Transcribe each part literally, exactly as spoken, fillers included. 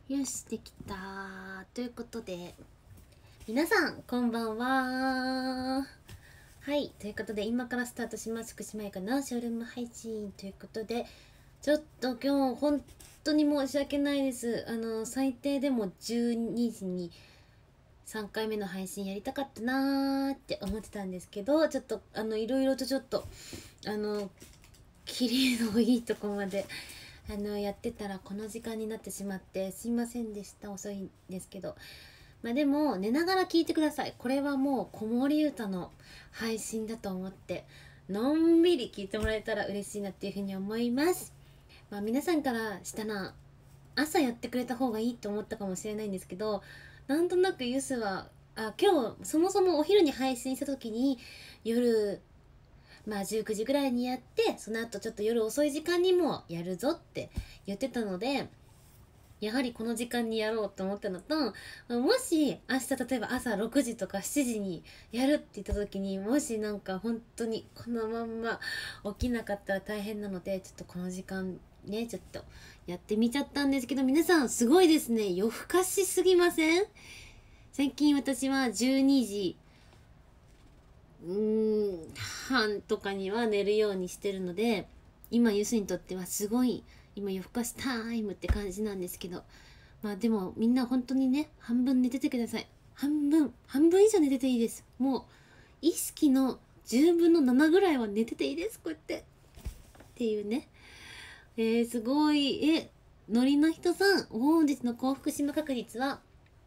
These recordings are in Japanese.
よし、できた。ということで、皆さん、こんばんは。はい、ということで、今からスタートします。福島屋かなショールーム配信ということで、ちょっと今日、本当に申し訳ないです。あの、最低でもじゅうにじにさんかいめの配信やりたかったなーって思ってたんですけど、ちょっと、あの、いろいろとちょっと、あの、キリのいいとこまで、あのやってたらこの時間になってしまってすいませんでした。遅いんですけど、まあでも寝ながら聞いてください。これはもう子守歌の配信だと思ってのんびり聞いてもらえたら嬉しいなっていうふうに思います。まあ皆さんからしたら朝やってくれた方がいいと思ったかもしれないんですけど、なんとなくユスはあ今日そもそもお昼に配信した時に夜まあじゅうくじぐらいにやって、その後ちょっと夜遅い時間にもやるぞって言ってたので、やはりこの時間にやろうと思ったのと、もし明日例えば朝ろくじとかしちじにやるって言った時に、もしなんか本当にこのまんま起きなかったら大変なので、ちょっとこの時間ねちょっとやってみちゃったんですけど、皆さんすごいですね。夜更かしすぎません？最近私はじゅうにじうーん半とかには寝るようにしてるので、今ユスにとってはすごい今夜更かしタイムって感じなんですけど、まあでもみんな本当にね半分寝ててください。半分半分以上寝てていいです。もう意識のじゅうぶんのななぐらいは寝てていいです。こうやってっていうね。えー、すごい。えノリの人さん、本日の幸福島確率は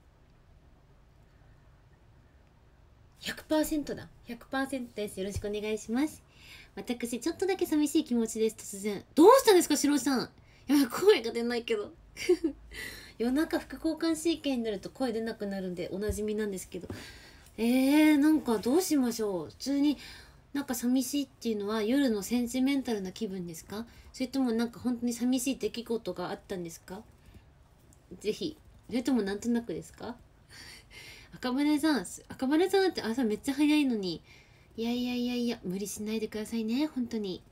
ひゃくパーセントだ。ひゃくパーセントです。よろしくお願いします。私、ちょっとだけ寂しい気持ちです。突然。どうしたんですか、しろさん。いや、声が出ないけど。夜中副交感神経になると声出なくなるんでおなじみなんですけど。えー、なんかどうしましょう。普通になんか寂しいっていうのは夜のセンチメンタルな気分ですか？それともなんか本当に寂しい出来事があったんですか？ぜひ。それともなんとなくですか？赤羽さん、赤羽さんって朝めっちゃ早いのに。いやいやいやいや、無理しないでくださいね、本当に。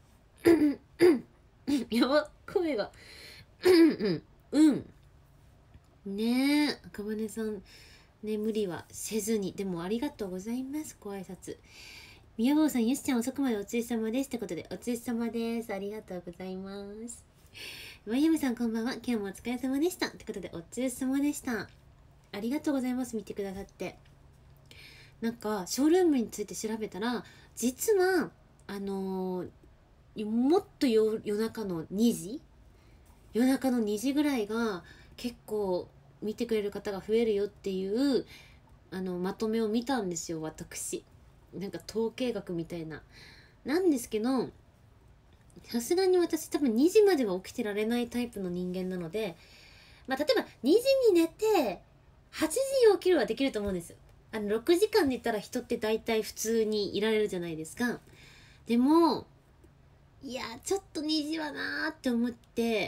やば、声が。うんうん。ねえ、赤羽さん、ね、無理はせずに。でもありがとうございます、ご挨拶。宮坊さん、ゆしちゃん遅くまでお疲れ様です。ってことで、お疲れ様です。ありがとうございます。ワイヤムさん、こんばんは。今日もお疲れ様でした。ってことで、お疲れ様でした。ありがとうございます。見てくださって。なんかショールームについて調べたら、実はあのー、もっと夜中のにじ夜中のにじぐらいが結構見てくれる方が増えるよっていうあのまとめを見たんですよ、私。なんか統計学みたいな。なんですけど、さすがに私多分にじまでは起きてられないタイプの人間なので、まあ、例えばにじに寝てはちじに起きるはできると思うんですよ。あのろくじかん寝たら人って大体普通にいられるじゃないですか。でもいやちょっとにじはなーって思って、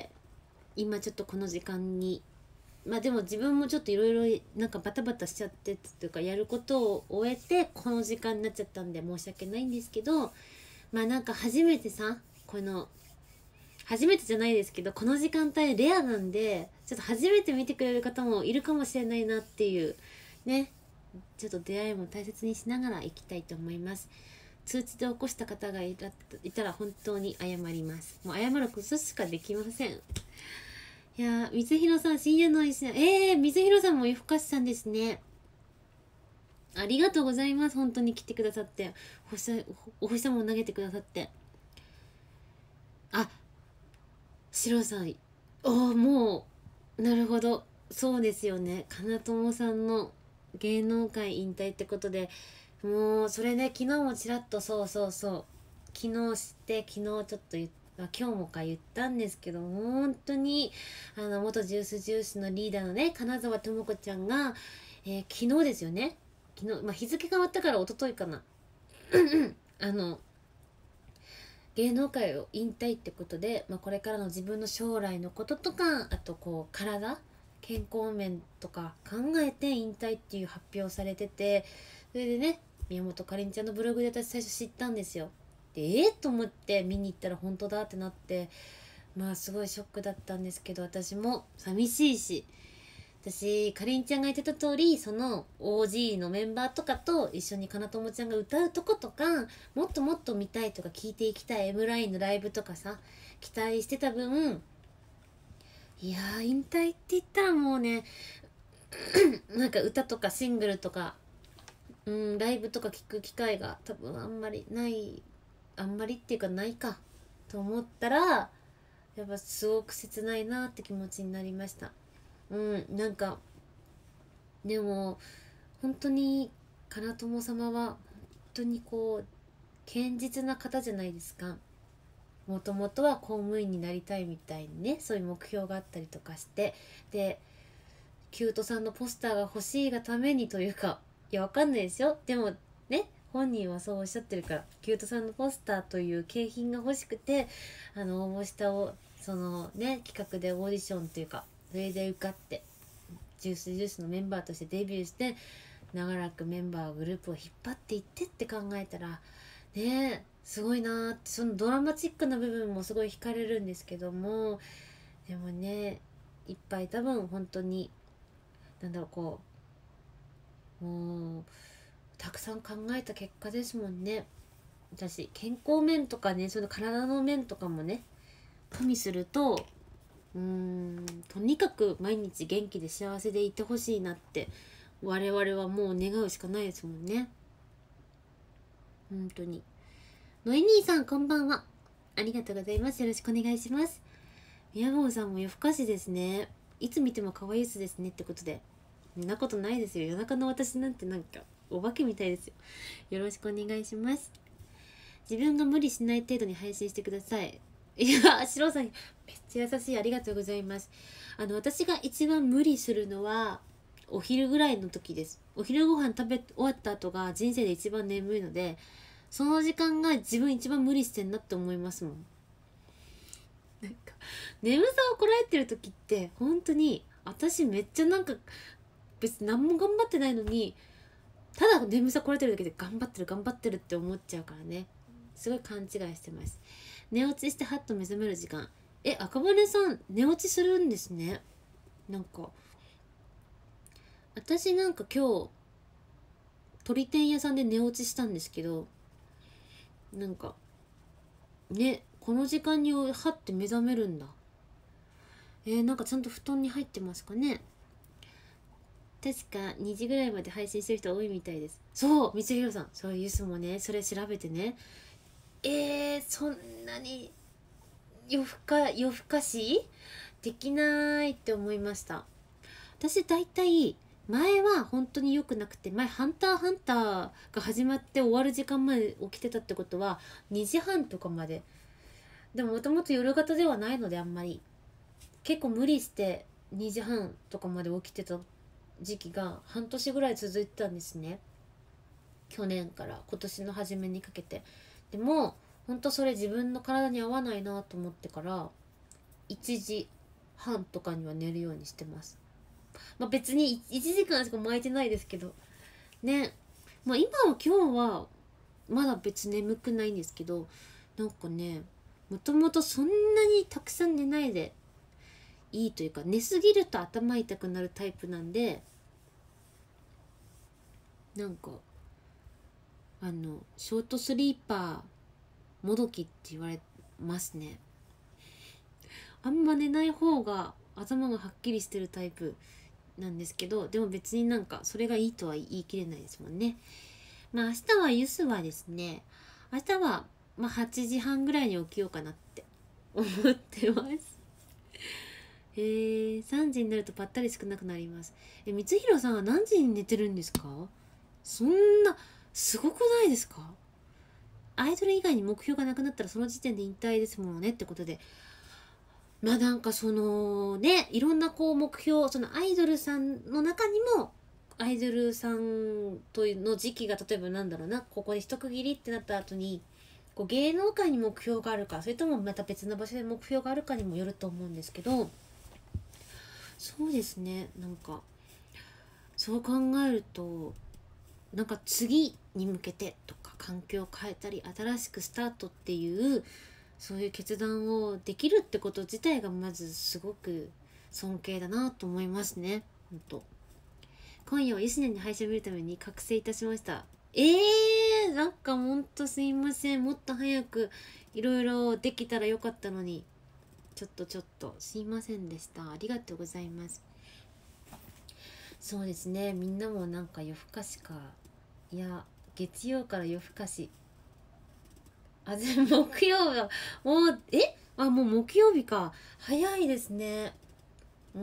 今ちょっとこの時間に、まあでも自分もちょっといろいろなんかバタバタしちゃってっていうか、やることを終えてこの時間になっちゃったんで申し訳ないんですけど、まあなんか初めてさ、この初めてじゃないですけどこの時間帯レアなんで、ちょっと初めて見てくれる方もいるかもしれないなっていうね、ちょっと出会いも大切にしながら行きたいと思います。通知で起こした方がいたいたら本当に謝ります。もう謝ることしかできません。いやー、水広さん、深夜の石えー、水広さんも夜更かしさんですね。ありがとうございます。本当に来てくださって、星お星様を投げてくださって。あ、シロさん、ああ、もうなるほど、そうですよね。金友さんの芸能界引退ってことで、もうそれで昨日もちらっと、そうそうそう、昨日知って昨日ちょっと言っあ今日もか言ったんですけど、本当にあの元ジュースジュースのリーダーのね金沢智子ちゃんが、えー昨日ですよね。昨日、まあ、日付変わったから一昨日かな。あの芸能界を引退ってことで、まあ、これからの自分の将来のこととか、あとこう体健康面とか考えて引退っていう発表されてて、それでね宮本かりんちゃんのブログで私最初知ったんですよ。でえー、と思って見に行ったら本当だってなって、 まあすごいショックだったんですけど、私も寂しいし、私かりんちゃんが言ってた通り、その オージー のメンバーとかと一緒にかなともちゃんが歌うとことか、もっともっと見たいとか聞いていきたい M ラインのライブとかさ、期待してた分、いやー引退って言ったらもうねなんか歌とかシングルとか、うん、ライブとか聞く機会が多分あんまりない、あんまりっていうかないかと思ったら、やっぱすごく切ないなって気持ちになりました。うん、なんかでも本当にかなとも様は本当にこう堅実な方じゃないですか。もともとは公務員になりたいみたいにね、そういう目標があったりとかして、でキュートさんのポスターが欲しいがためにというか、いやわかんないですよ、でもね本人はそうおっしゃってるから、キュートさんのポスターという景品が欲しくて、あの応募したをそのね企画でオーディションというかそれで受かって、ジュースジュースのメンバーとしてデビューして、長らくメンバーグループを引っ張っていってって考えたらね、すごいなーって、そのドラマチックな部分もすごい惹かれるんですけども、でもねいっぱい多分本当になんだろう、こうもうたくさん考えた結果ですもんね。私健康面とかね、その体の面とかもね加味すると、うーんとにかく毎日元気で幸せでいてほしいなって我々はもう願うしかないですもんね。本当に。のえ兄さんこんばんは、ありがとうございます。よろしくお願いします。宮坊さんも夜更かしですね。いつ見ても可愛いですですねってことで、そんなことないですよ。夜中の私なんてなんかお化けみたいですよ。よろしくお願いします。自分が無理しない程度に配信してください。いや、シロさんめっちゃ優しい、ありがとうございます。あの私が一番無理するのはお昼ぐらいの時です。お昼ご飯食べ終わった後が人生で一番眠いので、その時間が自分一番無理してんなって思いますもん。なんか眠さをこらえてる時って本当に私めっちゃなんか別に何も頑張ってないのに、ただ眠さこらえてるだけで頑張ってる頑張ってるって思っちゃうからね、すごい勘違いしてます。寝落ちしてハッと目覚める時間、え、赤羽さん寝落ちするんですね。なんか私なんか今日鳥天屋さんで寝落ちしたんですけど、なんかねこの時間にハッて目覚めるんだ。えー、なんかちゃんと布団に入ってますかね。確かにじぐらいまで配信してる人多いみたいです。そう、みつひろさん、そういうユスもねそれ調べてね。えー、そんなに夜更か夜更かしできないって思いました。私だいたい前は本当に良くなくて、前ハンターハンターが始まって終わる時間まで起きてたってことはにじはんとかまで、でももともと夜型ではないので、あんまり結構無理してにじはんとかまで起きてた時期が半年ぐらい続いてたんですね、去年から今年の初めにかけて。でもほんとそれ自分の体に合わないなと思ってからいちじはんとかには寝るようにしてます。まあ別にいちじかんしか巻いてないですけどね。まあ今は今日はまだ別に眠くないんですけど、なんかねもともとそんなにたくさん寝ないでいいというか、寝すぎると頭痛くなるタイプなんで、なんかあのショートスリーパーもどきって言われますね。あんま寝ない方が頭がはっきりしてるタイプなんですけど、でも別になんかそれがいいとは言い切れないですもんね。まあ明日はユスはですね、明日はまあはちじはんぐらいに起きようかなって思ってます。えー、さんじになるとぱったり少なくなります。え、光弘さんは何時に寝てるんですか？そんなすごくないですか？アイドル以外に目標がなくなったらその時点で引退ですもんねってことで、まあなんかそのね、いろんなこう目標、そのアイドルさんの中にもアイドルさんというの時期が例えばなんだろうな、ここで一区切りってなった後にこう芸能界に目標があるか、それともまた別の場所で目標があるかにもよると思うんですけど、そうですね、なんかそう考えるとなんか次に向けてとか環境を変えたり新しくスタートっていうそういう決断をできるってこと自体がまずすごく尊敬だなと思いますね。ほんと今夜はユスネに配信を見るために覚醒いたしました。えー、なんかほんとすいません。もっと早くいろいろできたらよかったのに、ちょっとちょっとすいませんでした。ありがとうございます。そうですね、みんなもなんか夜更かしか、いや月曜から夜更かし、あぜ木曜日はもうえあもう木曜日か、早いですね。うん、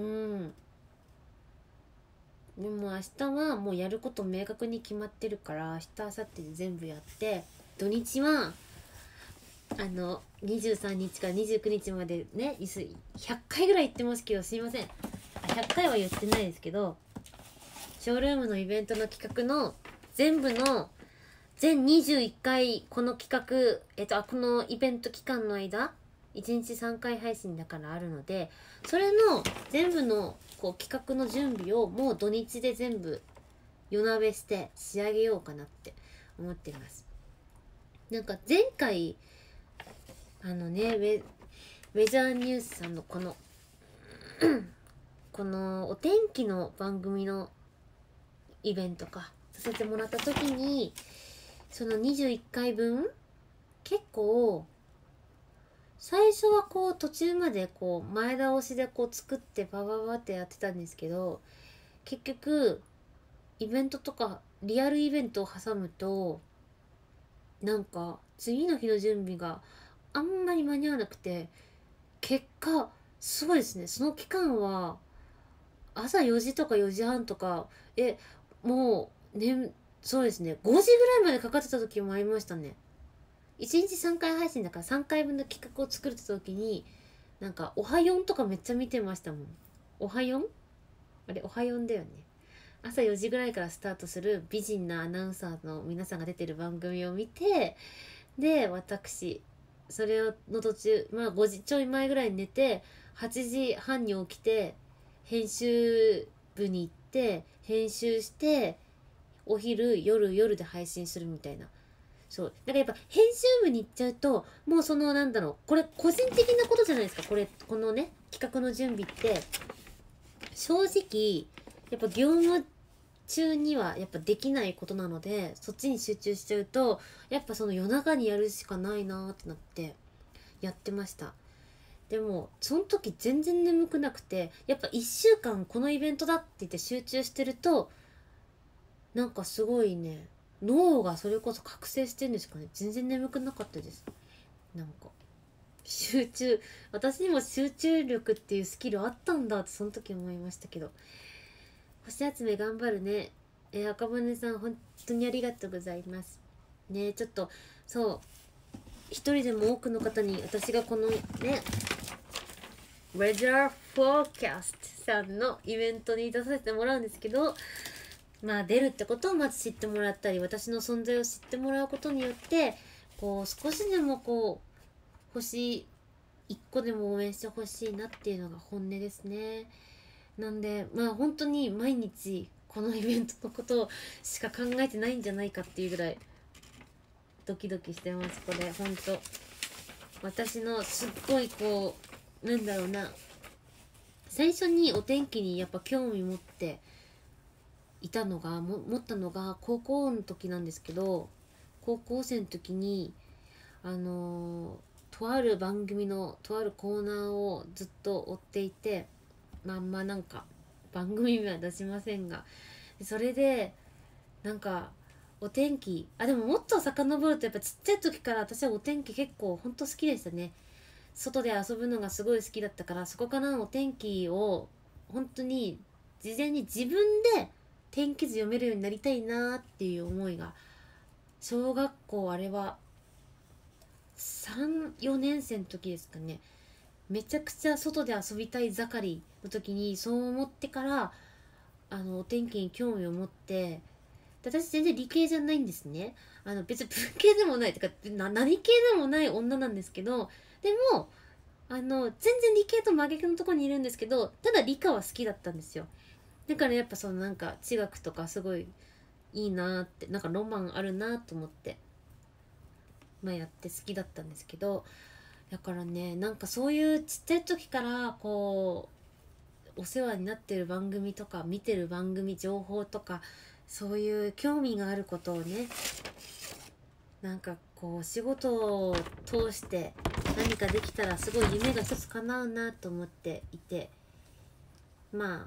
でも明日はもうやること明確に決まってるから、明日明後日で全部やって、土日はあのにじゅうさんにちからにじゅうくにちまでね、ひゃっかいぐらい言ってますけど、すいません、ひゃっかいは言ってないですけど、ショールームのイベントの企画の全部の全にじゅういっかい、この企画、えっと、このイベント期間の間いちにちさんかい配信だからあるので、それの全部のこう企画の準備をもう土日で全部夜なべして仕上げようかなって思ってます。なんか前回あのね、ウェ、ウェザーニュースさんのこのこのお天気の番組のイベントかさせてもらった時に、そのにじゅういっかいぶん結構最初はこう途中までこう前倒しでこう作ってバババってやってたんですけど、結局イベントとかリアルイベントを挟むとなんか次の日の準備があんまり間に合わなくて、結果すごいですね。その期間は朝よじとかよじはんとか、えもうね、そうですね、ごじぐらいまでかかってた時もありましたね。いちにちさんかい配信だからさんかいぶんの企画を作るって時に、なんかおはよんとかめっちゃ見てましたもん。おはよんあれおはよんだよね。朝よじぐらいからスタートする美人なアナウンサーの皆さんが出てる番組を見て、で私それをの途中、まあごじちょい前ぐらいに寝て、はちじはんに起きて編集部に行って編集して、お昼夜夜で配信するみたいな。そうだからやっぱ編集部に行っちゃうと、もうそのなんだろう、これ個人的なことじゃないですか。これこのね企画の準備って正直やっぱ業務中にはやっぱできないことなので、そっちに集中しちゃうとやっぱその夜中にやるしかないなーってなってやってました。でもその時全然眠くなくて、やっぱいっしゅうかんこのイベントだって言って集中してると、なんかすごいね、脳がそれこそ覚醒してるんですかね。全然眠くなかったです。なんか集中、私にも集中力っていうスキルあったんだってその時思いましたけど。星集め頑張るね。えー、赤羽さん本当にありがとうございますね。ちょっとそう一人でも多くの方に私がこのねレジャーフォーキャストさんのイベントに出させてもらうんですけど、まあ出るってことをまず知ってもらったり、私の存在を知ってもらうことによって、こう少しでもこう星いっこでも応援してほしいなっていうのが本音ですね。なんでまあ本当に毎日このイベントのことしか考えてないんじゃないかっていうぐらいドキドキしてます。これ本当私のすっごいこうなんだろうな、最初にお天気にやっぱ興味持っていたのがも持ったのが高校の時なんですけど、高校生の時にあのー、とある番組のとあるコーナーをずっと追っていて、まあんまなんか番組名は出しませんが、それでなんかお天気、あでももっと遡るとやっぱちっちゃい時から私はお天気結構ほんと好きでしたね。外で遊ぶのがすごい好きだったから、そこからお天気を本当に事前に自分で天気図読めるようになりたいなっていう思いが、小学校あれはさん、よねん生の時ですかね、めちゃくちゃ外で遊びたい盛りの時にそう思ってから、あのお天気に興味を持って、で私全然理系じゃないんですね。あの別に文系でもないとかな何系でもない女なんですけど、でもあの全然理系と真逆のところにいるんですけど、ただ理科は好きだったんですよ。だからやっぱそのなんか地学とかすごいいいなって、なんかロマンあるなと思ってまあやって好きだったんですけど、 だからね、なんかそういうちっちゃい時からこうお世話になってる番組とか見てる番組情報とか、そういう興味があることをね、なんかこう仕事を通して何かできたらすごい夢が一つ叶うなと思っていて、まあ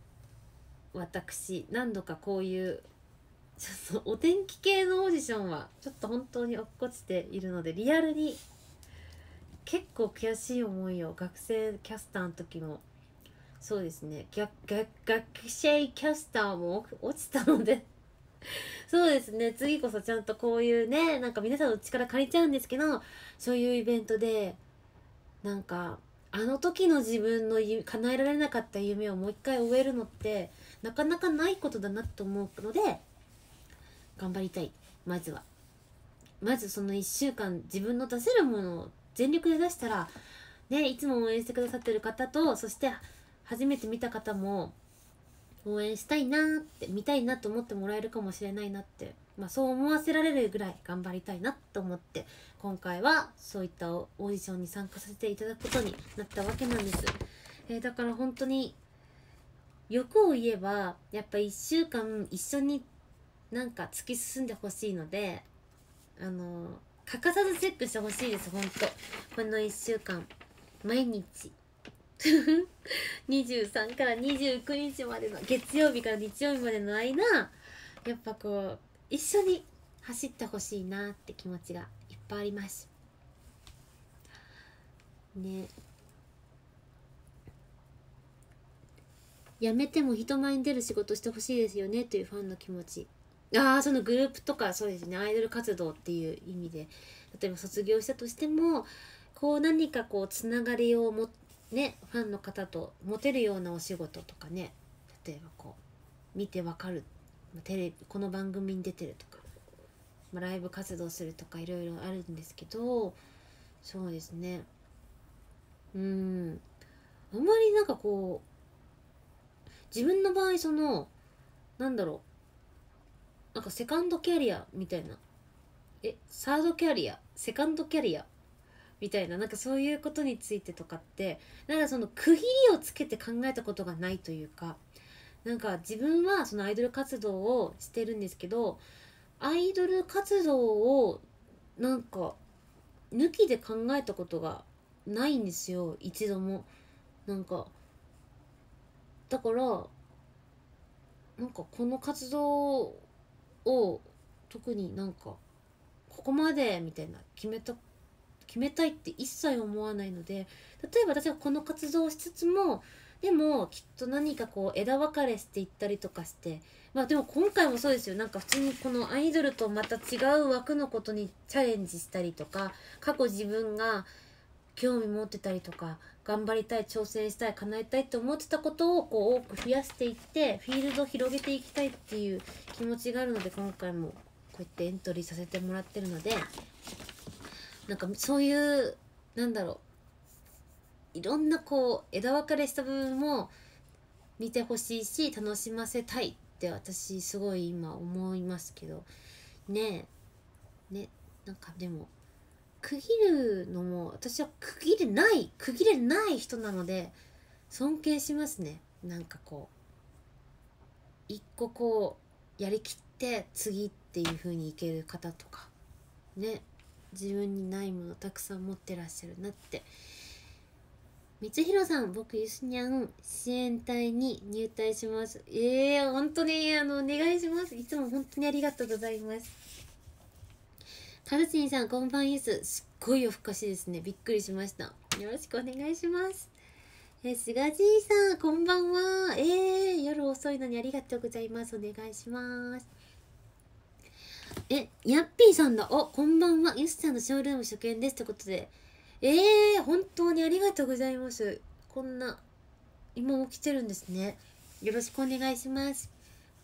私何度かこういうちょっとお天気系のオーディションはちょっと本当に落っこちているので、リアルに結構悔しい思いを学生キャスターの時も、そうですね、学学学生キャスターも落ちたのでそうですね、次こそちゃんとこういうね、なんか皆さんの力借りちゃうんですけど、そういうイベントでなんかあの時の自分の叶えられなかった夢をもう一回終えるのってなかなかないことだなと思うので、頑張りたい。まずはまずそのいっしゅうかん自分の出せるものを全力で出したらね、いつも応援してくださってる方と、そして初めて見た方も応援したいなーって見たいなと思ってもらえるかもしれないなって、まあ、そう思わせられるぐらい頑張りたいなと思って、今回はそういったオーディションに参加させていただくことになったわけなんです、えー、だから本当に欲を言えばやっぱいっしゅうかん一緒になんか突き進んでほしいので、あのー、欠かさずチェックしてほしいです。本当このいっしゅうかん毎日にじゅうさんからにじゅうくにちまでの、月曜日から日曜日までの間、やっぱこう一緒に走ってほしいなって気持ちがいっぱいありますね。やめても人前に出る仕事してほしいですよねというファンの気持ち。ああ、そのグループとか、そうですね、アイドル活動っていう意味で、例えば卒業したとしてもこう何かこうつながりをもね、ファンの方と持てるようなお仕事とかね、例えばこう見てわかる、テレビこの番組に出てるとか、まあ、ライブ活動するとかいろいろあるんですけど、そうですね、うーんあんまりなんかこう自分の場合、そのなんだろう、なんかセカンドキャリアみたいな、えサードキャリアセカンドキャリアみたいな、なんかそういうことについてとかって、なんかその区切りをつけて考えたことがないというか、なんか自分はそのアイドル活動をしてるんですけど、アイドル活動をなんか抜きで考えたことがないんですよ、一度も。なんかだからなんかこの活動を特になんかここまでみたいな決めた決めたいって一切思わないので、例えば私はこの活動をしつつも、でもきっと何かこう枝分かれしていったりとかして、まあでも今回もそうですよ、なんか普通にこのアイドルとまた違う枠のことにチャレンジしたりとか、過去自分が興味持ってたりとか、頑張りたい、挑戦したい、叶えたいと思ってたことをこう多く増やしていってフィールドを広げていきたいっていう気持ちがあるので、今回もこうやってエントリーさせてもらってるので、なんかそういうなんだろう、いろんなこう枝分かれした部分も見てほしいし楽しませたいって私すごい今思いますけどね。えね、なんかでも区切るのも私は区切れない区切れない人なので尊敬しますね。なんかこう一個こうやりきって次っていう風にいける方とかね、自分にないものたくさん持ってらっしゃるなって。光弘さん、僕ゆすにゃん支援隊に入隊します。えー、本当にあのお願いします。いつも本当にありがとうございます。カルチンさん、こんばんゆす。すっごい夜更かしですね。びっくりしました。よろしくお願いします。えすがじいさん、こんばんは。えー、夜遅いのにありがとうございます。お願いします。え、ヤッピーさんだ。お、こんばんは。ゆすさんのショールーム初見です。ってことで。えー、本当にありがとうございます。こんな、今も来てるんですね。よろしくお願いします。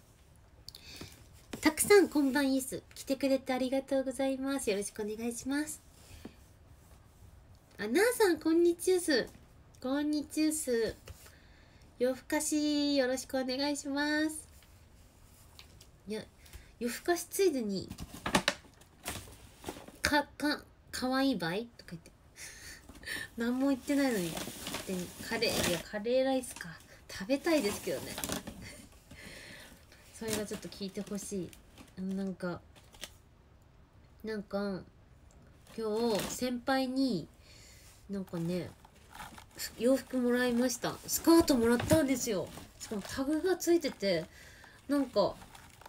たくさんこんばんゆす。来てくれてありがとうございます。よろしくお願いします。あ、なあさん、こんにちは。こんにちは。夜更かし、よろしくお願いします。いや、夜更かしついでに、か、か、かわいいばいとか言って。 何も言ってないのに勝手にカレー、いやカレーライスか食べたいですけどねそれがちょっと聞いてほしい。なんかなんか今日先輩になんかね洋服もらいました。スカートもらったんですよ。しかもタグがついてて、なんかちょ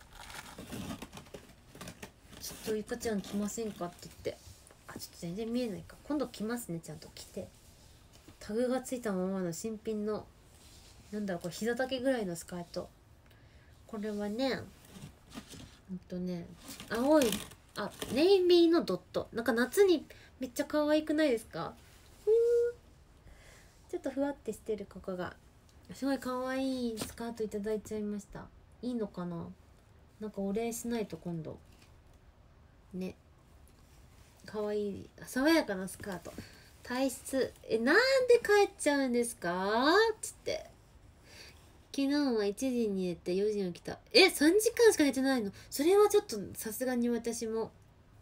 っとゆかちゃん来ませんかって言って、あ、ちょっと全然見えないか、今度来ますね。ちゃんと来て、タグがついたままの新品の、なんだろうこれ、膝丈ぐらいのスカート。これはね、ほんとね、青い、あ、ネイビーのドット、なんか夏にめっちゃ可愛くないですか？ちょっとふわってしてるここがすごい可愛いスカートいただいちゃいました。いいのかな、なんかお礼しないと今度ね。可愛い爽やかなスカート。体質、え、なんで帰っちゃうんですかつって、昨日はいちじに寝てよじに起きた。え、さんじかんしか寝てないの？それはちょっとさすがに私も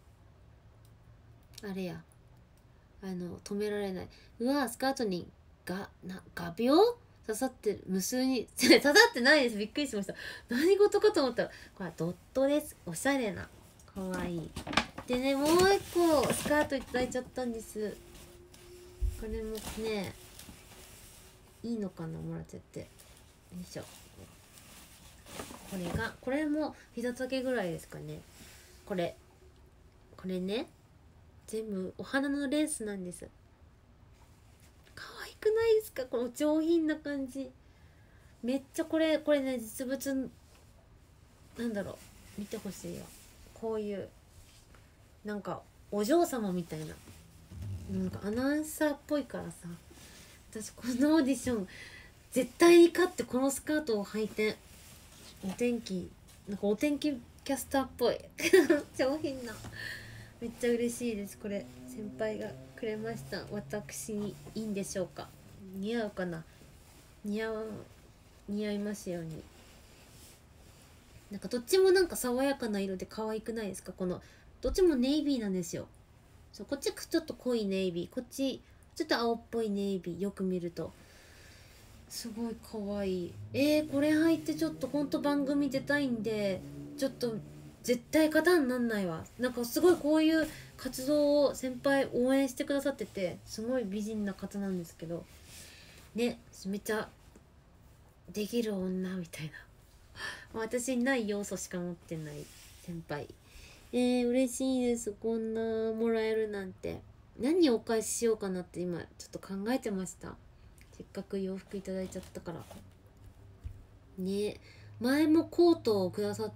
あれや、あの止められない。うわ、スカートにがな画鋲刺さってる、無数に刺さってないです。びっくりしました。何事かと思ったらこれはドットです。おしゃれなかわいいでね。もう一個スカートいただいちゃったんです。これもね、いいのかな、もらっちゃって。よいしょ。これが、これも膝丈ぐらいですかね。これこれね、全部お花のレースなんです。可愛くないですか？この上品な感じ。めっちゃこれこれね、実物なんだろう、見てほしいよ。こういうなんかお嬢様みたいな、なんかアナウンサーっぽいからさ、私このオーディション絶対に勝ってこのスカートを履いて、お天気なんかお天気キャスターっぽい上品な、めっちゃ嬉しいです。これ先輩がくれました。私にいいんでしょうか？似合うかな？似合う、似合いますように。なんかどっちもなんか爽やかな色で可愛くないですか？このどっちもネイビーなんですよ。そう、こっちちょっと濃いネイビー、こっちちょっと青っぽいネイビー。よく見るとすごい可愛い。えー、これ履いてちょっとほんと番組出たいんで、ちょっと絶対型になんないわ。なんかすごいこういう活動を先輩応援してくださってて、すごい美人な方なんですけどね、めっちゃできる女みたいな私にない要素しか持ってない先輩。えー、嬉しいです。こんなもらえるなんて。何をお返ししようかなって今ちょっと考えてました。せっかく洋服いただいちゃったからね。前もコートをくださって、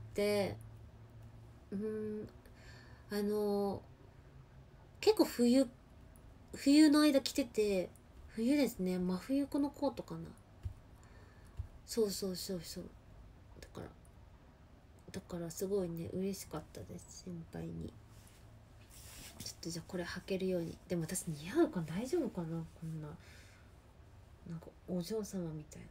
うーん、あのー、結構冬冬の間着てて、冬ですね、真冬このコートかな。そうそうそうそう、だからだからすごいね嬉しかったです、先輩に。ちょっとじゃあこれ履けるように。でも私似合うかな、大丈夫かな、こんななんかお嬢様みたいな。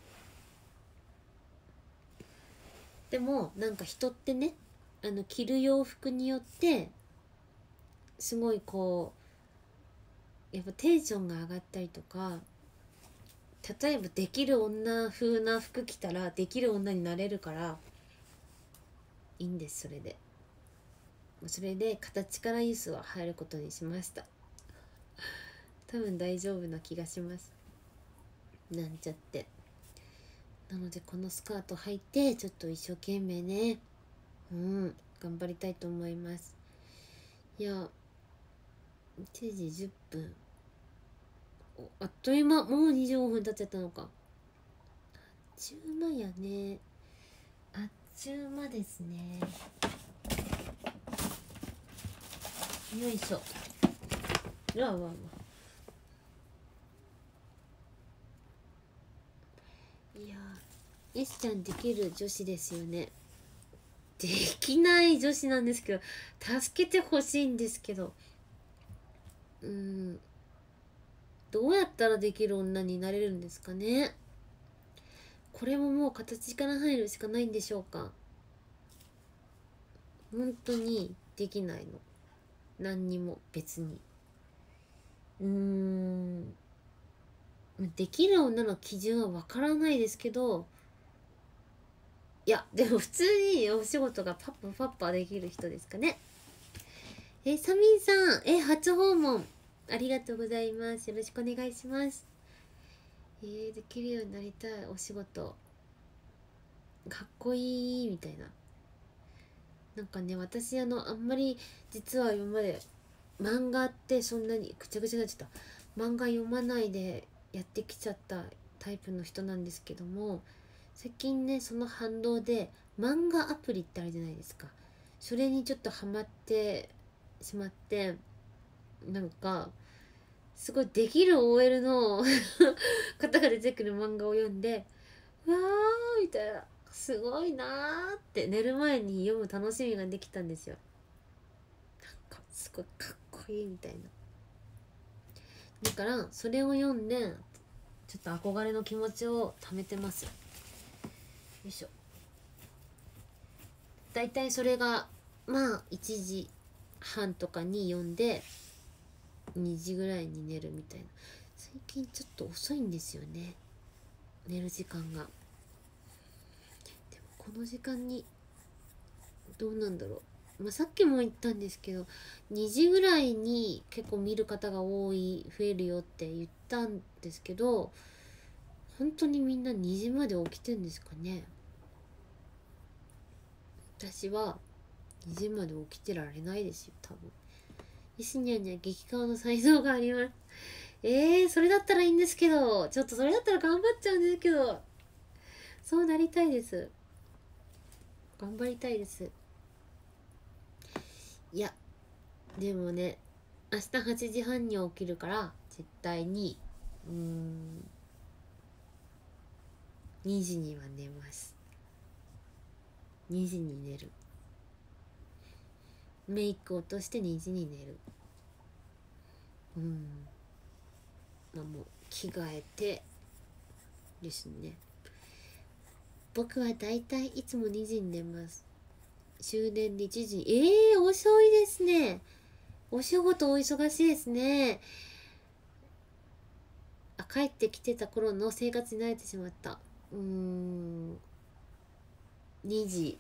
でもなんか人ってね、あの着る洋服によってすごいこうやっぱテンションが上がったりとか、例えばできる女風な服着たらできる女になれるからいいんです。それでそれで形からユスは入ることにしました。多分大丈夫な気がします。なんちゃって。なのでこのスカート履いてちょっと一生懸命ね、うん頑張りたいと思います。いやいちじじゅっぷん、あっという間、もうにじゅうごふん経っちゃったのか。あっちゅう間やね、あっちゅう間ですね。よいしょ。うわうわうわ、いやー、Sちゃんできる女子ですよね。できない女子なんですけど、助けてほしいんですけど、うーん、どうやったらできる女になれるんですかね。これももう形から入るしかないんでしょうか。本当にできないの、何にも別に。 うーんできる女の基準はわからないですけど、いやでも普通にお仕事がパッパパッパできる人ですかね。えサミンさん、え初訪問ありがとうございます。よろしくお願いします。えー、できるようになりたいお仕事、かっこいいみたいな。なんかね、私あのあんまり実は今まで漫画ってそんなにぐちゃぐちゃになっちゃった、漫画読まないでやってきちゃったタイプの人なんですけども、最近ねその反動で漫画アプリってあるじゃないですか。それにちょっとハマってしまって、なんかすごいできる オーエル の方が出てくる漫画を読んで、うわーみたいな、すごいなーって寝る前に読む楽しみができたんですよ。なんかすごいかっこいいみたいな。だからそれを読んでちょっと憧れの気持ちを貯めてます。よいしょ。だいたいそれがまあいちじはんとかに読んでにじぐらいに寝るみたいな。最近ちょっと遅いんですよね、寝る時間が。でもこの時間にどうなんだろう、まあ、さっきも言ったんですけどにじぐらいに結構見る方が多い増えるよって言ったんですけど、本当にみんなにじまで起きてんですかね。私はにじまで起きてられないですよ多分。イスニャンには激顔の才能があります。えー、それだったらいいんですけど、ちょっとそれだったら頑張っちゃうんですけど、そうなりたいです。頑張りたいです。いやでもね、明日はちじはんに起きるから絶対にうーんにじには寝ます。にじに寝る。メイク落としてにじに寝る。うんまあもう着替えてですね。僕はだいたいいつもにじに寝ます。終電でいちじ。えー、遅いですね。お仕事お忙しいですね。あ、帰ってきてた頃の生活に慣れてしまった。うーんにじ、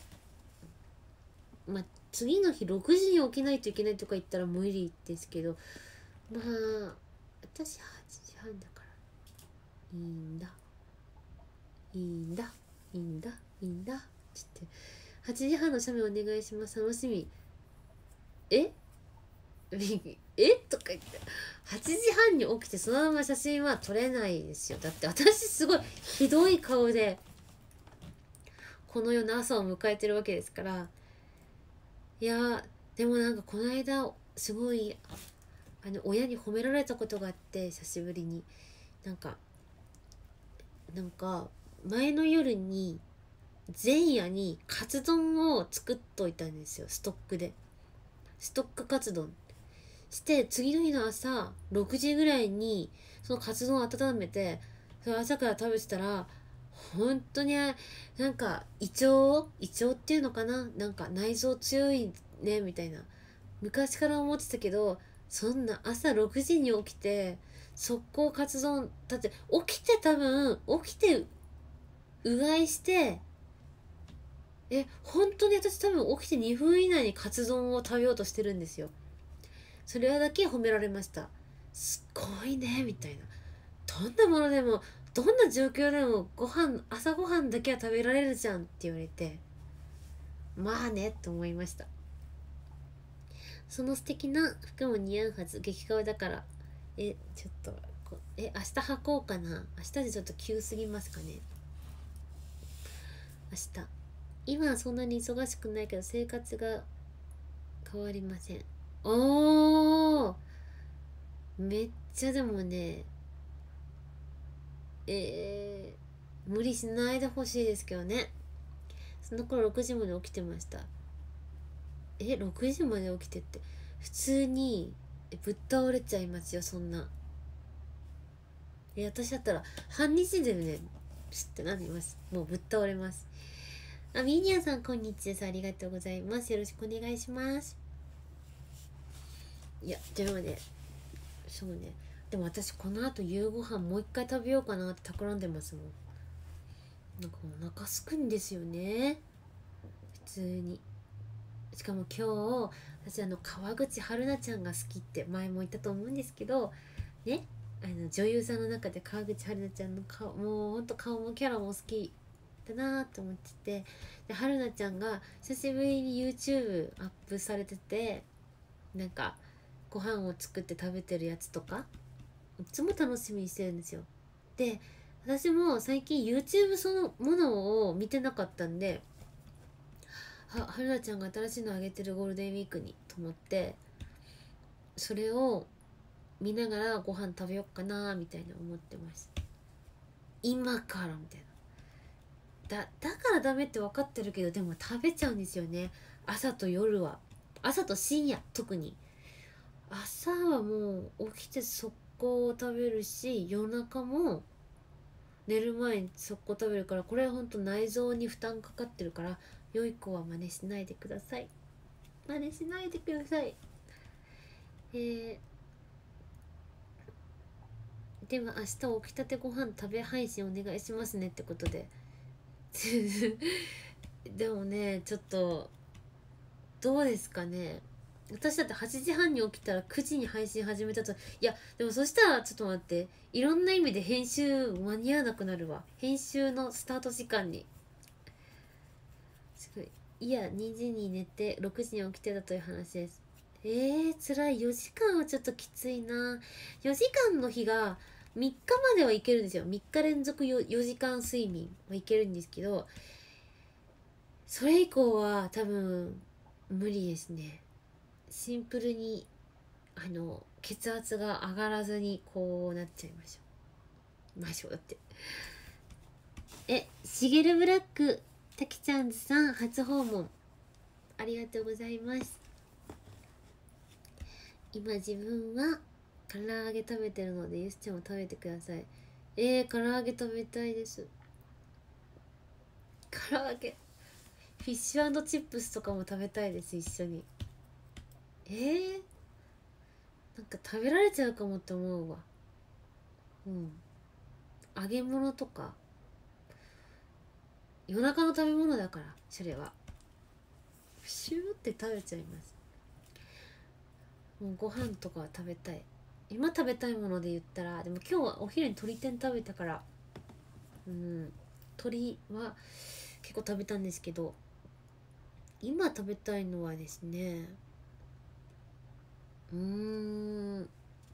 まあ次の日ろくじに起きないといけないとか言ったら無理ですけど、まあ私はちじはんだからいいんだいいんだいいんだいいんだつってはちじはんの写メお願いします、楽しみ。ええとか言ってはちじはんに起きてそのまま写真は撮れないですよ。だって私すごいひどい顔でこの世の朝を迎えてるわけですから。いやでもなんかこの間すごいあの親に褒められたことがあって、久しぶりになんかなんか前の夜に前夜にカツ丼を作っといたんですよ、ストックで。ストックカツ丼して次の日の朝ろくじぐらいにそのカツ丼を温めて、それ朝から食べてたら本当になんか胃腸胃腸っていうのかな、なんか内臓強いねみたいな、昔から思ってたけど、そんな朝ろくじに起きて速攻カツ丼だって、起きて多分起きてうがいしてえ本当に私多分起きてにふん以内にカツ丼を食べようとしてるんですよ。それだけ褒められました。すっごいねみたいな、どんなものでもどんな状況でもご飯朝ごはんだけは食べられるじゃんって言われて、まあねと思いました。その素敵な服も似合うはず、激顔だから。えちょっとこえ明日履こうかな。明日でちょっと急すぎますかね。明日今はそんなに忙しくないけど生活が変わりません。おーめっちゃでもねえー、無理しないでほしいですけどね。その頃ろくじまで起きてました。えろくじまで起きてって普通にぶっ倒れちゃいますよ、そんな。え私だったら半日でねピシッてなります。もうぶっ倒れます。あミニアさんこんにちは、ありがとうございます。よろしくお願いします。いやでもねそうね。でも私この後夕ご飯もう一回食べようかなって企んでますもん。なんかお腹すくんですよね、普通に。しかも今日私あの川口春奈ちゃんが好きって前も言ったと思うんですけどね、あの女優さんの中で川口春奈ちゃんの顔、もうほんと顔もキャラも好きだなと思ってて、で春奈ちゃんが久しぶりに YouTube アップされてて、なんかご飯を作って食べてるやつとかいつも楽しみにしてるんですよ。で私も最近 YouTube そのものを見てなかったんで、は春菜ちゃんが新しいのあげてるゴールデンウィークにと思って、それを見ながらご飯食べよっかなみたいな思ってます。今からみたいな。だだからダメって分かってるけど、でも食べちゃうんですよね、朝と夜は。朝と深夜特に。朝はもう起きて速攻食べるし、夜中も寝る前に速攻食べるから、これはほんと内臓に負担かかってるから、良い子は真似しないでください。真似しないでください。えー、では明日起きたてご飯食べ配信お願いしますねってことででもねちょっとどうですかね。私だってはちじはんに起きたらくじに配信始めたと。いやでもそしたらちょっと待って、いろんな意味で編集間に合わなくなるわ、編集のスタート時間に。すごい。いやにじに寝てろくじに起きてたという話です。えー、辛い。よじかんはちょっときついな。よじかんの日がみっかまではいけるんですよ。みっか連続 よ, よじかん睡眠はいけるんですけど、それ以降は多分無理ですね。シンプルにあの血圧が上がらずにこうなっちゃいましょう。ましょうだって。え、しげるブラックたきちゃんさん初訪問ありがとうございます。今自分は唐揚げ食べてるのでゆすちゃんも食べてください。えー、唐揚げ食べたいです。唐揚げフィッシュ&チップスとかも食べたいです、一緒に。えー、なんか食べられちゃうかもって思うわ。うん、揚げ物とか夜中の食べ物だから、それはシューって食べちゃいます。もうご飯とかは食べたい。今食べたいもので言ったら、でも今日はお昼に鶏天食べたから、うん、鶏は結構食べたんですけど、今食べたいのはですね、うーん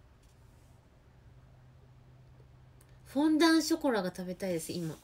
フォンダンショコラが食べたいです今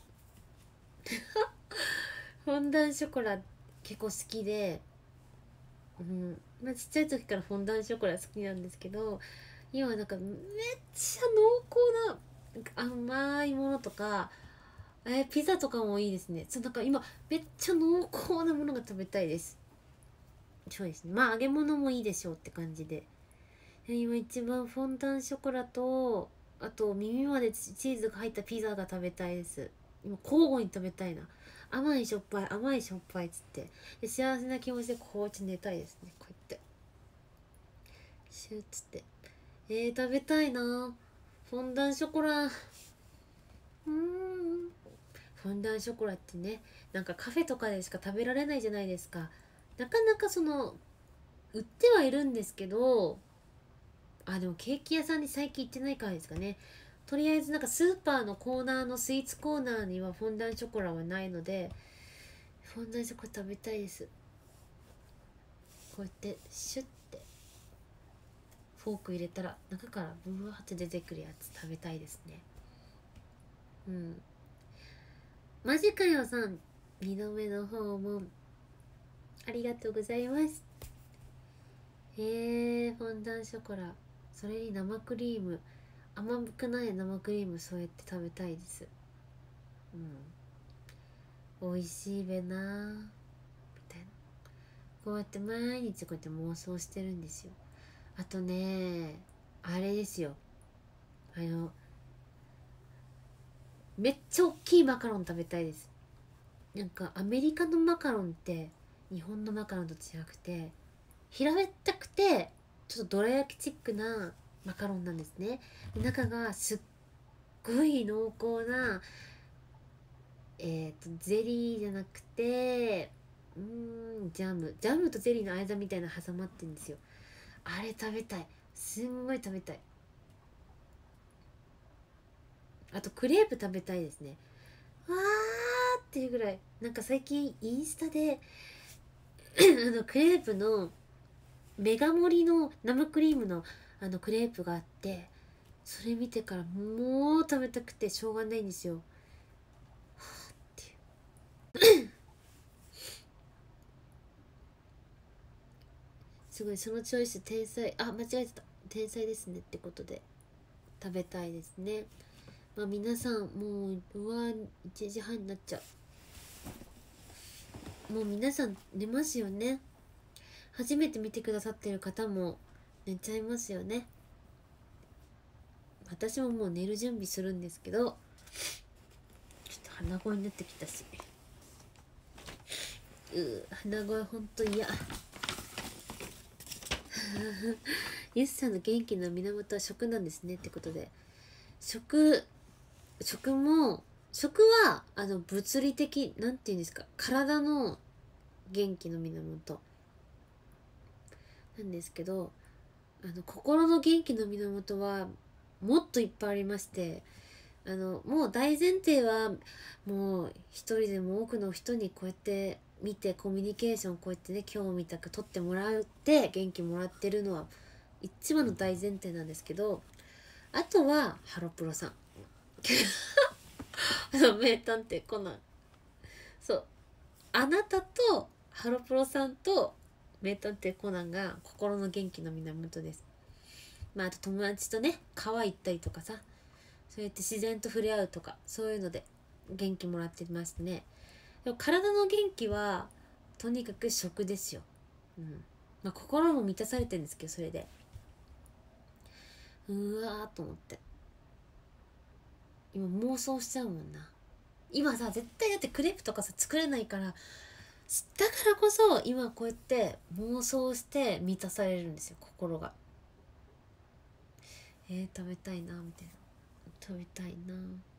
フォンダンショコラ結構好きで、うんまあ、ちっちゃい時からフォンダンショコラ好きなんですけど、今はなんかめっちゃ濃厚な甘いものとか、えーピザとかもいいですね。そうなんか今めっちゃ濃厚なものが食べたいです。そうですね、まあ揚げ物もいいでしょうって感じで、今一番フォンダンショコラと、あと耳までチーズが入ったピザが食べたいです。今交互に食べたいな。甘いしょっぱい甘いしょっぱいっつって、で幸せな気持ちでこうやって寝たいですね、こうやってシュッつって。えー、食べたいなフォンダンショコラ。うーんフォンダンショコラってね、なんかカフェとかでしか食べられないじゃないですか。なかなかその売ってはいるんですけど、あでもケーキ屋さんに最近行ってないからですかね。とりあえずなんかスーパーのコーナーのスイーツコーナーにはフォンダンショコラはないので、フォンダンショコラ食べたいです。こうやってシュッてフォーク入れたら中からブワーって出てくるやつ食べたいですね。うん、マジかよさん、にどめの訪問ありがとうございます。へえ、フォンダンショコラ、それに生クリーム、甘くない生クリーム添えて食べたいです。うん、美味しいべなーみたいな、こうやって毎日こうやって妄想してるんですよ。あとね、あれですよ、あのめっちゃ大きいマカロン食べたいです。なんかアメリカのマカロンって日本のマカロンと違くて、平べったくてちょっとどら焼きチックなマカロンなんですね。中がすっごい濃厚なえっとゼリーじゃなくてうーんジャムジャムとゼリーの間みたいなの挟まってるんですよ。あれ食べたい、すんごい食べたい。あとクレープ食べたいですね。わーっていうぐらい、なんか最近インスタであのクレープのメガ盛りの生クリームのあのクレープがあって、それ見てからもう食べたくてしょうがないんですよ。はあっていうすごい、そのチョイス天才、あ間違えてた、天才ですねってことで食べたいですね。まあ皆さんもううわいちじはんになっちゃう。もう皆さん寝ますよね。初めて見てくださってる方も寝ちゃいますよね。私ももう寝る準備するんですけど、ちょっと鼻声になってきたし、うー鼻声ほんと嫌ゆっさんの元気の源は食なんですねってことで、食食も食はあの物理的なんていうんですか、体の元気の源なんですけど、あの心の元気の源はもっといっぱいありまして、あのもう大前提はもう一人でも多くの人にこうやって見てコミュニケーションこうやってね今日みたく取ってもらって元気もらってるのは一番の大前提なんですけど、あとはハロプロさんあの名探偵コナン、そうあなたとハロプロさんと名探偵コナンが心の元気の源です。まああと友達とね川行ったりとかさ、そうやって自然と触れ合うとかそういうので元気もらってますね。でも体の元気はとにかく食ですよ。うんまあ心も満たされてるんですけど、それでうわーと思って今妄想しちゃうもんな。今さ絶対だってクレープとかさ作れないから、だからこそ今こうやって妄想して満たされるんですよ心が。えー、食べたいなみたいな、食べたいな。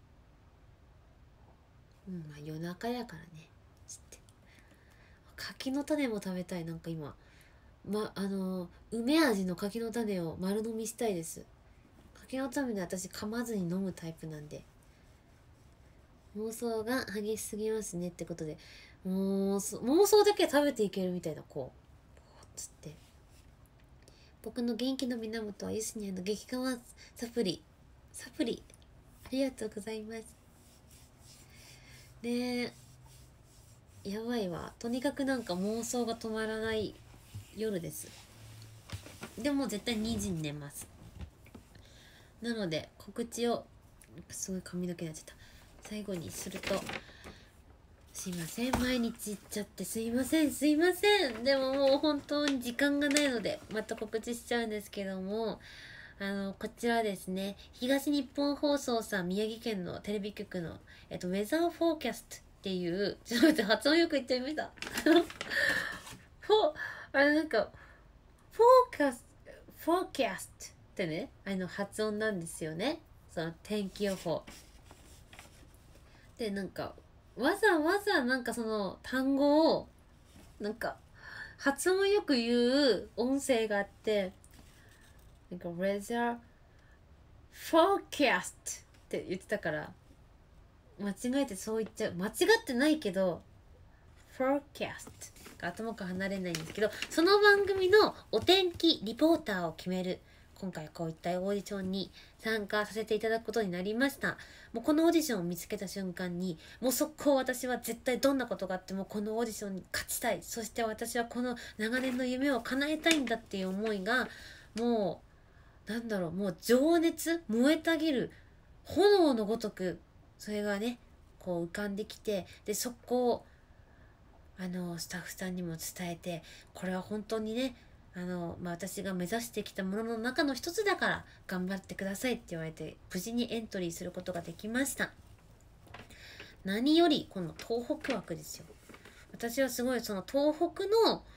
うんまあ夜中やからね。つって柿の種も食べたい。なんか今まあの梅味の柿の種を丸飲みしたいです。柿の種で私噛まずに飲むタイプなんで。妄想が激しすぎますねってことで、妄想妄想だけ食べていけるみたいな、こうつって僕の元気の源はユスニャンの激化サプリサプリありがとうございますね。えやばいわ、とにかくなんか妄想が止まらない夜です。でも絶対にじに寝ます。なので告知をすごい髪の毛になっちゃった最後にすると、すいません毎日言っちゃってすいませんすいません。でももう本当に時間がないのでまた告知しちゃうんですけども、あのこちらですね、東日本放送さん宮城県のテレビ局の、えっと、ウェザーフォーキャストっていうちょっと待って発音よく言ってみたフォあれなんかフォーキャスフォーキャストってねあの発音なんですよね、その天気予報で。なんかわざわざなんかその単語をなんか発音よく言う音声があって、なんか weather forecast って言ってたから間違えてそう言っちゃう。間違ってないけど forecast が頭から離れないんですけど、その番組のお天気リポーターを決める今回こういったオーディションに参加させていただくことになりました。もうこのオーディションを見つけた瞬間にもう速攻私は絶対どんなことがあってもこのオーディションに勝ちたい、そして私はこの長年の夢を叶えたいんだっていう思いがもうなんだろう、もう情熱燃えたぎる炎のごとくそれがねこう浮かんできて、で速攻あのスタッフさんにも伝えて、これは本当にねあの、まあ、私が目指してきたものの中の一つだから頑張ってくださいって言われて無事にエントリーすることができました。何よりこの東北枠ですよ。私はすごいその東北の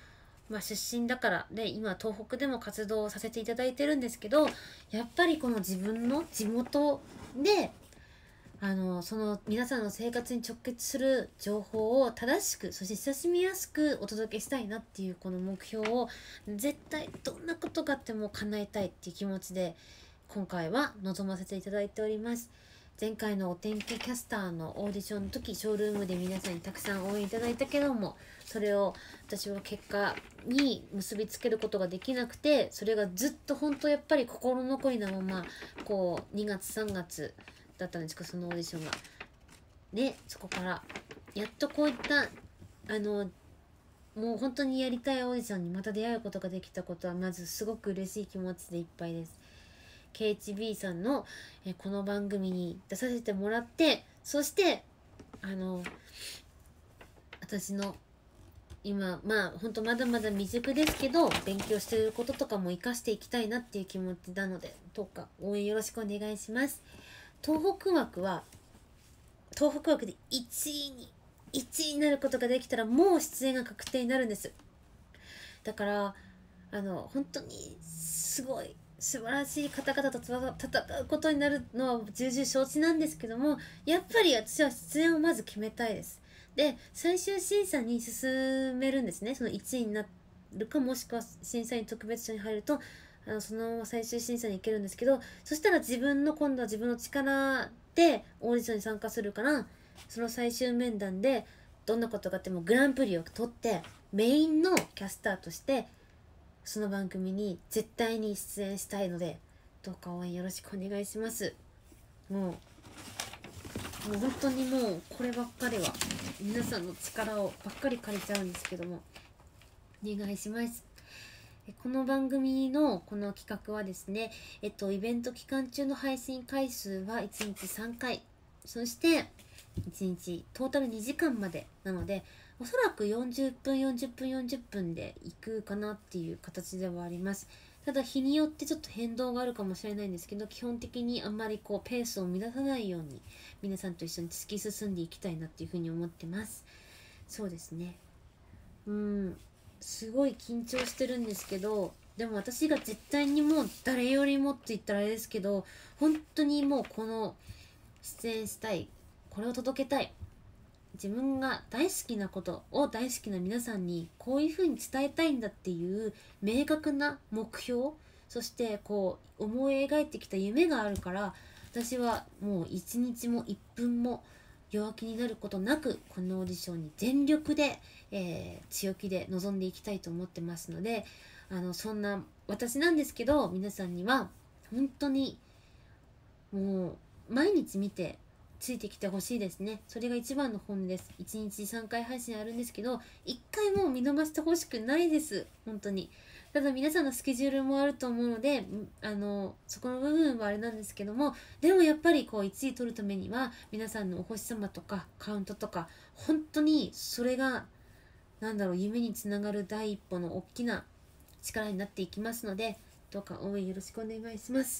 まあ、出身だからで今東北でも活動をさせていただいてるんですけど、やっぱりこの自分の地元であのその皆さんの生活に直結する情報を正しく、そして親しみやすくお届けしたいなっていうこの目標を絶対どんなことがあっても叶えたいっていう気持ちで今回は臨ませていただいております。前回のお天気キャスターのオーディションの時、ショールームで皆さんにたくさん応援いただいたけども、それを私は結果に結びつけることができなくて、それがずっと本当やっぱり心残りなままこうにがつさんがつだったんですか、そのオーディションがね。そこからやっとこういったあのもう本当にやりたいオーディションにまた出会うことができたことはまずすごく嬉しい気持ちでいっぱいです。ケーエイチビー さんのえこの番組に出させてもらって、そしてあの私の今まあ本当まだまだ未熟ですけど勉強してることとかも活かしていきたいなっていう気持ちなので、どうか応援よろしくお願いします。東北枠は東北枠でいちいにいちいになることができたらもう出演が確定になるんです。だからあの本当にすごい素晴らしい方々と戦うことになるのは重々承知なんですけども、やっぱり私は出演をまず決めたいです。で最終審査に進めるんですね。そのいちいになるか、もしくは審査員特別賞に入るとあのそのまま最終審査に行けるんですけど、そしたら自分の今度は自分の力でオーディションに参加するから、その最終面談でどんなことがあってもグランプリを取ってメインのキャスターとしてその番組に絶対に出演したいので、どうか応援よろしくお願いします。もうもう本当にもうこればっかりは皆さんの力をばっかり借りちゃうんですけども、お願いします。この番組のこの企画はですね、えっとイベント期間中の配信回数はいちにちさんかい、そしていちにちトータルにじかんまでなので、おそらくよんじゅっぷんよんじゅっぷんよんじゅっぷんでいくかなっていう形ではあります。ただ日によってちょっと変動があるかもしれないんですけど、基本的にあんまりこうペースを乱さないように皆さんと一緒に突き進んでいきたいなっていうふうに思ってます。そうですね、うんすごい緊張してるんですけど、でも私が絶対にもう誰よりもって言ったらあれですけど、本当にもうこの出演したい、これを届けたい、自分が大好きなことを大好きな皆さんにこういう風に伝えたいんだっていう明確な目標、そしてこう思い描いてきた夢があるから、私はもう一日も一分も弱気になることなくこのオーディションに全力で、えー、強気で臨んでいきたいと思ってますので、あのそんな私なんですけど、皆さんには本当にもう毎日見てついてきてほしいですね。それが一番の本音です。いちにちさんかい配信あるんですけど、いっかいも見逃してほしくないです。本当に。ただ皆さんのスケジュールもあると思うので、あのそこの部分はあれなんですけども、でもやっぱりこういちい取るためには皆さんのお星様とかカウントとか、本当にそれがなんだろう、夢につながる第一歩の大きな力になっていきますので、どうか応援よろしくお願いします。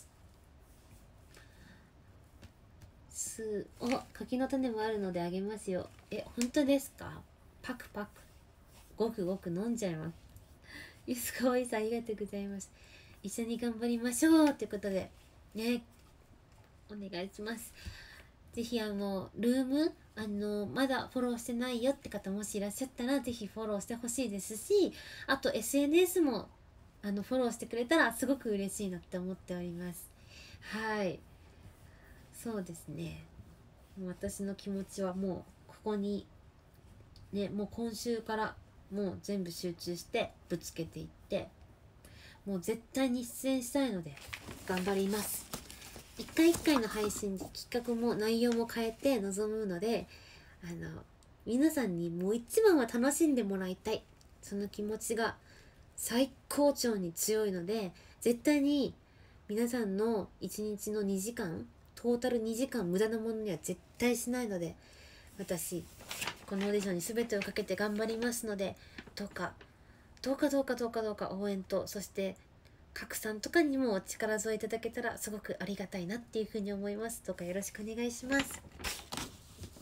すお柿の種もあるのであげますよ。え本当ですか？パクパクごくごく飲んじゃいます。ゆすかわいさんありがとうございます。一緒に頑張りましょうということでね、お願いします。ぜひあのルームあのまだフォローしてないよって方もしいらっしゃったらぜひフォローしてほしいですし、あと エスエヌエス もあのフォローしてくれたらすごく嬉しいなって思っております。はい、そうですね、私の気持ちはもうここにね、もう今週からもう全部集中してぶつけていって、もう絶対に出演したいので頑張ります。一回一回の配信で企画も内容も変えて臨むので、あの皆さんにもう一番は楽しんでもらいたい、その気持ちが最高潮に強いので、絶対に皆さんのいちにちのにじかんトータルにじかん無駄なものには絶対しないので、私このオーディションに全てをかけて頑張りますので、どうかどうかどうかどうかどうか応援と、そして拡散とかにもお力添えいただけたらすごくありがたいなっていうふうに思います。どうかよろしくお願いします。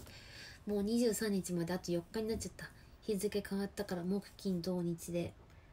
もうにじゅうさんにちまであとよっかになっちゃった。日付変わったから木金土日で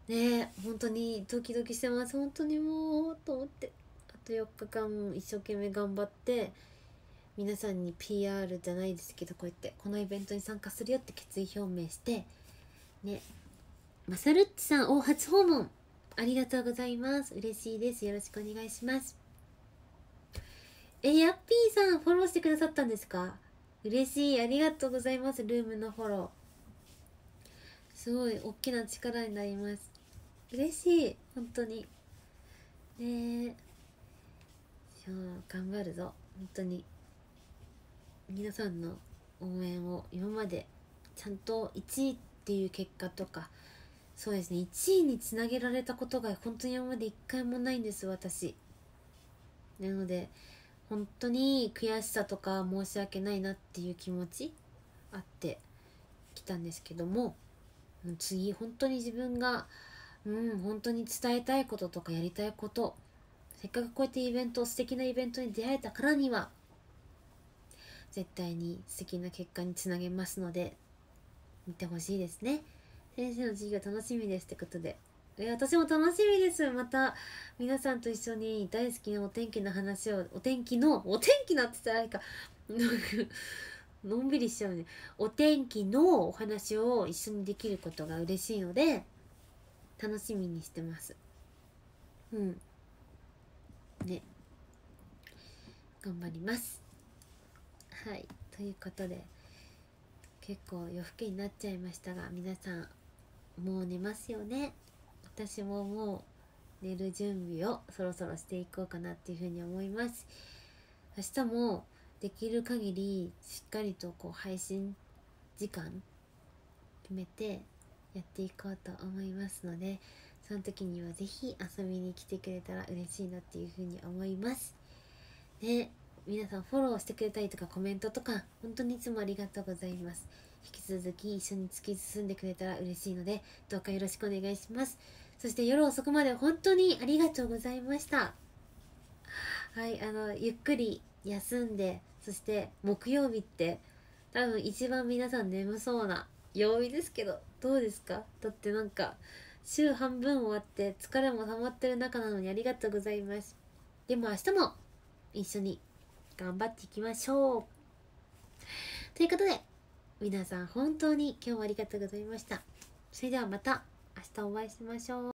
ね、本当にドキドキしてます。本当にもうと思って、あとよっかかん一生懸命頑張って皆さんに ピーアール じゃないですけど、こうやってこのイベントに参加するよって決意表明してね。まさるっちさん、お初訪問ありがとうございます。嬉しいです。よろしくお願いします。え、ヤッピーさんフォローしてくださったんですか？嬉しい、ありがとうございます。ルームのフォローすごい大きな力になります。嬉しい、本当にね。え、そう頑張るぞ本当に。皆さんの応援を今までちゃんといちいっていう結果とか、そうですね、いちいにつなげられたことが本当に今まで一回もないんです、私。なので本当に悔しさとか申し訳ないなっていう気持ちあってきたんですけども、次本当に自分がうん本当に伝えたいこととかやりたいこと、せっかくこうやってイベント素敵なイベントに出会えたからには絶対に素敵な結果につなげますので見てほしいですね。先生の授業楽しみですってことで、え私も楽しみです。また皆さんと一緒に大好きなお天気の話を、お天気のお天気なって言ったらいいかのんびりしちゃうね。お天気のお話を一緒にできることが嬉しいので楽しみにしてます。うんね、頑張ります。はい、ということで結構夜更けになっちゃいましたが、皆さんもう寝ますよね。私ももう寝る準備をそろそろしていこうかなっていうふうに思います。明日もできる限りしっかりとこう配信時間決めてやっていこうと思いますので、その時にはぜひ遊びに来てくれたら嬉しいなっていうふうに思います。で、皆さんフォローしてくれたりとかコメントとか本当にいつもありがとうございます。引き続き一緒に突き進んでくれたら嬉しいのでどうかよろしくお願いします。そして夜遅くまで本当にありがとうございました。はい、あのゆっくり休んで、そして木曜日って多分一番皆さん眠そうな曜日ですけど、どうですか？だってなんか週半分終わって疲れも溜まってる中なのにありがとうございます。でも明日も一緒に頑張っていきましょうということで、皆さん本当に今日もありがとうございました。それではまた明日お会いしましょう。